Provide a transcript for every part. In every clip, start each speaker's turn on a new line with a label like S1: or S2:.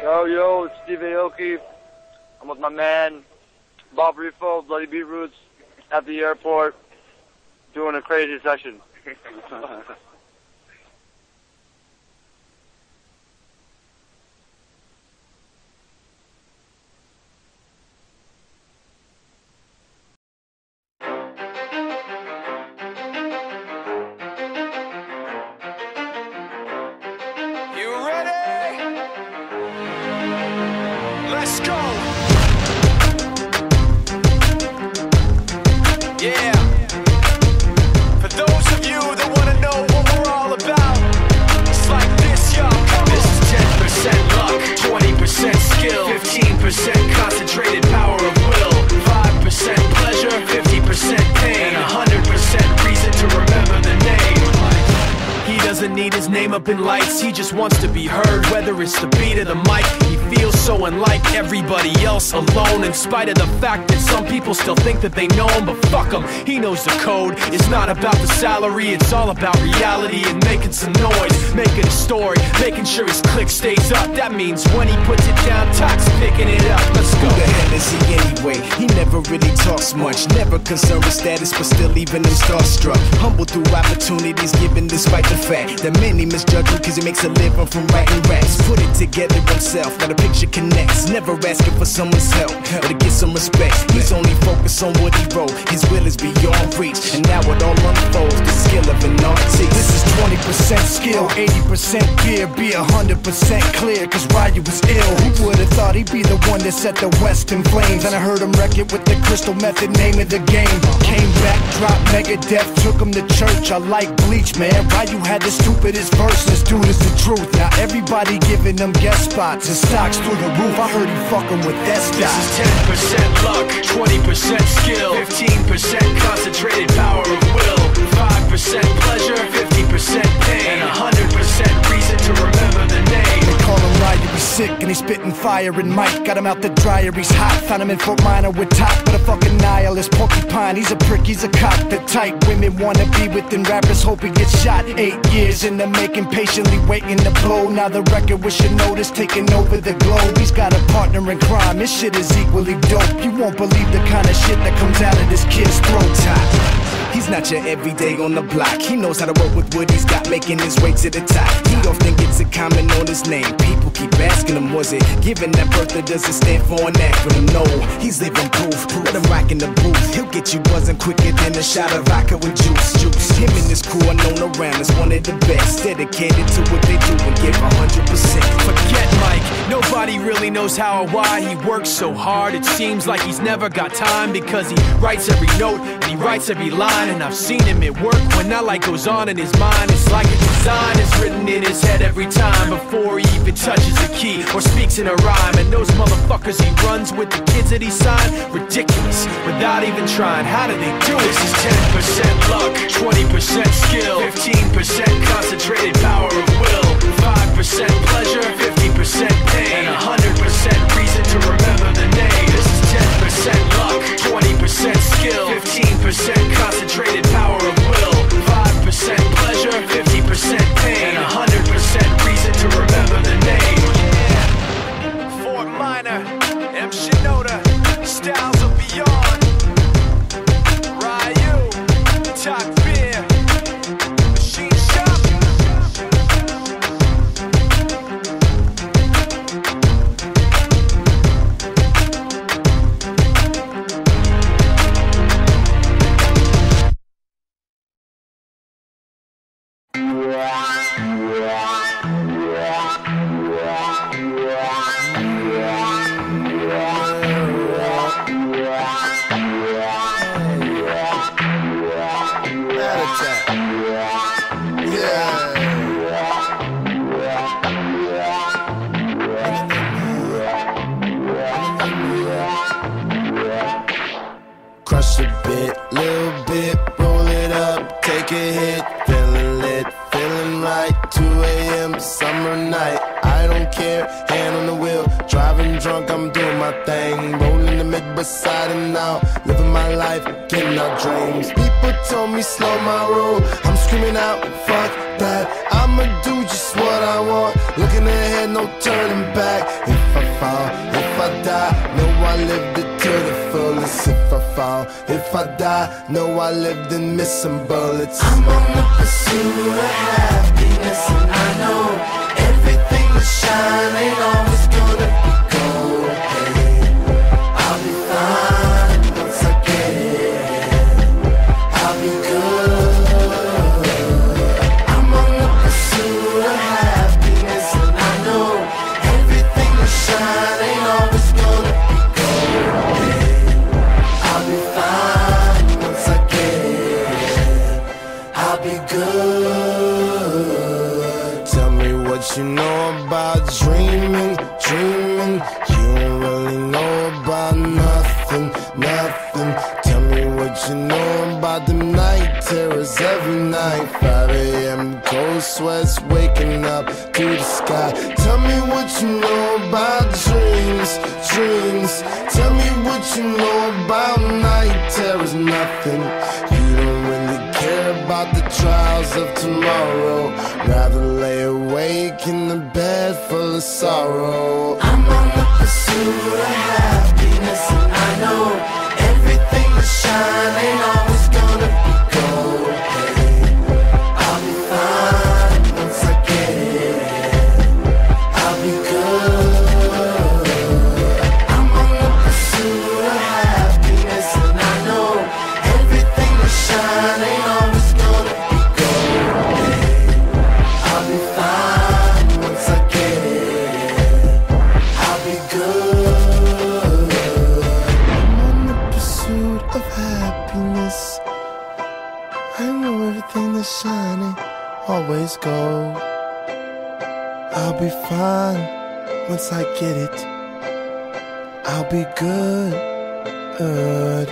S1: Yo, it's Steve Aoki. I'm with my man, Bob Rifo, Bloody Beetroots, at the airport, doing a crazy session.
S2: Let's go. Yeah. For those of you that want to know what we're all about, it's like this, y'all. This is 10% luck, 20% skill, 15% concentrated power of will, 5% pleasure, 50% pain, and 100% reason to remember the name. He doesn't need his name up in lights, he just wants to be heard, whether it's the beat of the mic. He feels so unlike everybody else, alone, in spite of the fact that some people still think that they know him. But fuck him, he knows the code. It's not about the salary, it's all about reality and making some noise, making a story, making sure his click stays up. That means when he puts it down, Tox picking it up. Let's go.
S3: Who the hell is he anyway? He never really talks much, never concerned with status, but still leaving him starstruck. Humble through opportunities given despite the fact that many misjudge him cause he makes a living from writing raps. Put it together himself, now the picture connects, never asking for someone's help or to get some respect. He's only focused on what he wrote, his will is beyond reach, and now it all unfolds, the skill of an artist. This is 20% skill, 80% fear, be 100% clear, cause Ryu was ill. Who would've thought he'd be the one that set the West in flames? And I heard him wreck it with the Crystal Method, name of the game. Came back, dropped Megadeth, took him to church. I like Bleach, man. Ryu had the stupidest verses, dude, is the truth. Now everybody giving them guest spots and stocks through the roof. I heard he fucking with that stock.
S2: This is 10% luck, 20% skill, 15% concentrated power of will, 5% pleasure, 50% pain, and 100% reason to remember the name.
S3: They call him Ryu, he's sick and he's spitting fire. And Mike got him out the dryer, he's hot. Found him in Fort Minor with top, but a fucking nihilist porcupine. He's a prick, he's a cock. The type women wanna be within rappers, hope he gets shot. 8 years in the making, patiently waiting to blow. Now the record with your notice taking over the globe. He's got a partner in crime, his shit is equally dope. You won't believe the kind of shit that comes out of this kid's throat. He's not your everyday on the block. He knows how to work with what he's got, making his way to the top. He often gets a comment on his name. People keep asking him, was it given that birth or does it stand for an acronym? No, he's living proof. Let him rock in the booth. He'll get you buzzing quicker than a shot of vodka with juice. Him and his crew are known around as one of the best, dedicated to what they do and give 100%.
S2: Forget Mike, nobody really knows how or why he works so hard. It seems like he's never got time because he writes every note and he writes every line. And I've seen him at work when that light goes on in his mind. It's like a design is written in his head every time before he even touches a key or speaks in a rhyme. And those motherfuckers he runs with, the kids that he signed, ridiculous, without even trying. How do they do it? This is 10% luck, 20% skill, 15% concentrated power of will, 5% pleasure, 50% pain, and 100% reason to remember the name. This is 10% luck, 20% skill, 15% concentrated power of will, 5% pleasure, 50% pain, and 100% reason to remember the name. Yeah. Fort Minor, M. Shinoda, Styles of Beyond, Ryu, Talk Beer, Machine Shop.
S4: Crush a bit, little bit, roll it up, take a hit, feeling lit, feeling right, 2 a.m. summer night, I don't care, hand on the wheel, driving drunk, I'm doing my thing, rolling the mid inside and out, living my life, getting out dreams. People told me slow my roll, I'm screaming out, fuck that. I'ma do just what I want, looking ahead, no turning back. If I fall, if I die, know I lived it to the fullest. If I fall, if I die, know I lived in missing bullets. I'm on the pursuit of happiness, and I know everything that shine ain't always gonna be gold. Hey, I'll be fine once I get it. I'll be good. I'm on the pursuit of happiness, and I know everything that shine ain't always gonna be gold. Hey, I'll be fine once I get it. I'll be good. Tell me what you know about dreaming, dreaming. You don't really know about nothing, nothing. Tell me what you know about them night terrors every night. 5 a.m. cold sweats waking up to the sky. Tell me what you know about dreams, dreams. Tell me what you know about night terrors, nothing. You don't really care about the trials of tomorrow, rather lay awake in the bed full of sorrow. I'm on the pursuit of happiness, and I know everything that shine ain't always gonna be gold. Hey, I'll be fine once I get it. I'll be good. I'm on the pursuit of happiness, and I know everything that shine ain't always gonna be gold. Hey, I'll be fine once I get it. I'll be good. I'm on the pursuit of happiness. I know everything that's shining always gold. I'll be fine once I get it. I'll be good, good.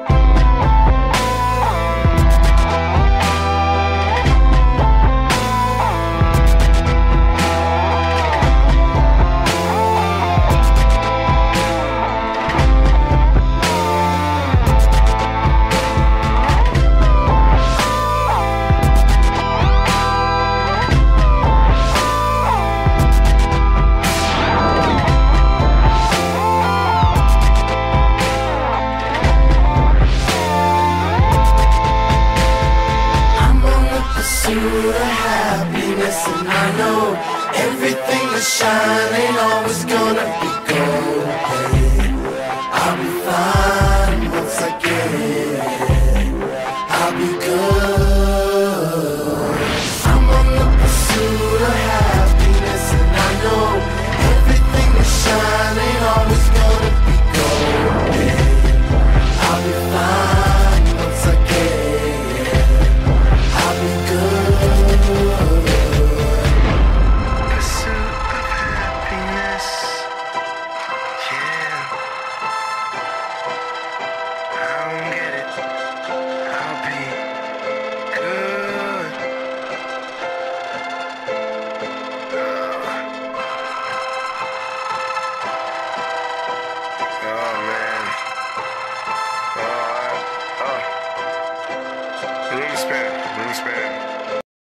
S4: Pursuit of happiness, and I know everything that shine ain't always gonna be gold. Hey, I'll be fine once I get it. I'll be good. I'm on the pursuit of happiness, and I know everything that shine ain't always gonna be gold. Hey, I'll be fine once I get it. I'll be good. Pursuit of happiness. Yeah. I don't get it. I'll be good. Oh man. Room spinning.